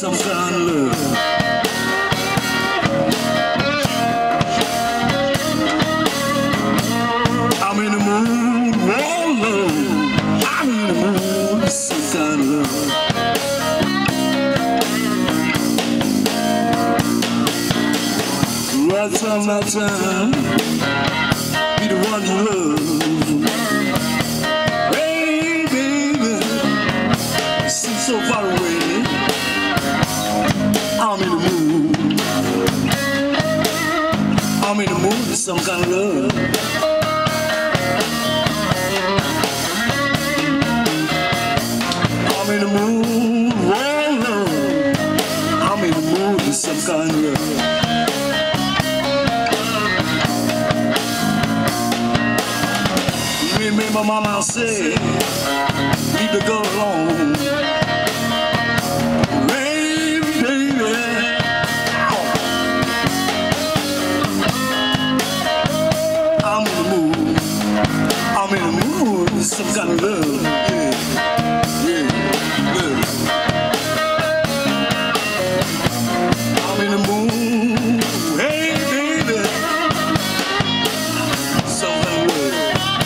some kind of love. I'm in the mood, oh Lord, I'm in the mood for some kind of love. Right time, right time, be the one you love. Hey baby, seem so far away. I'm in the mood. I'm in the mood for some kind of love. I'm in the mood, oh Lord. I'm in the mood for some kind of love. Remember mama said, leave the girl alone. Baby, baby, I'm in the mood. I'm in the mood for some kind of love. Yeah, love. I'm in the mood. Hey baby, some kind of love.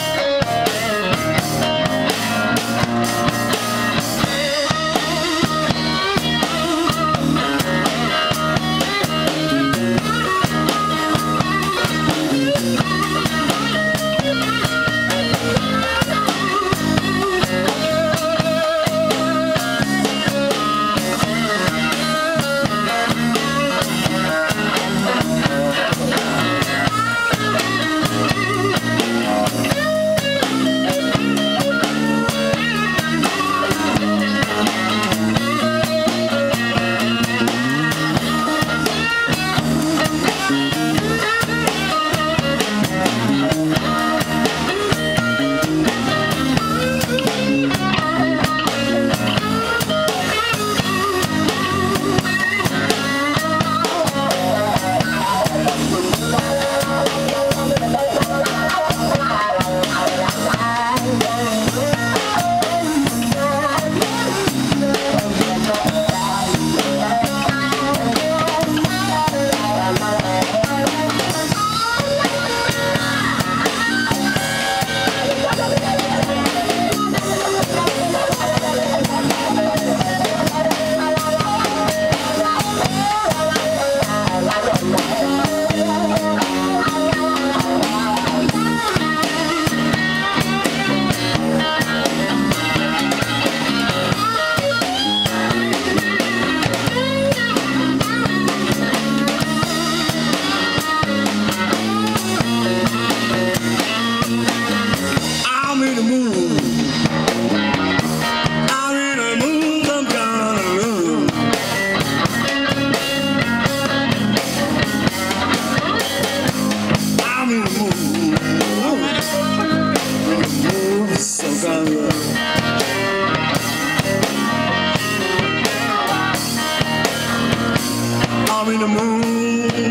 I'm in the mood,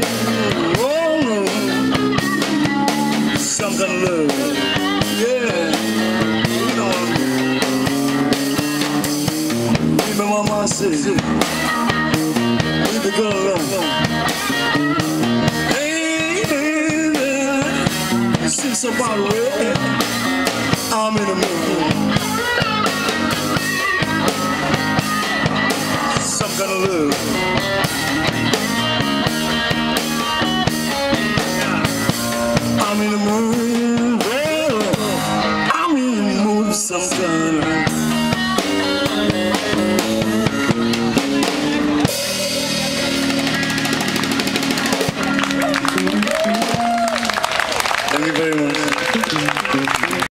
oh, some kind of love, yeah, you know. Even mama said, leave the girl alone. Hey, baby, since about away, I'm in the mood. Some kind of love. I'm in the mood, oh, I'm in the mood sometimes. Thank you very much.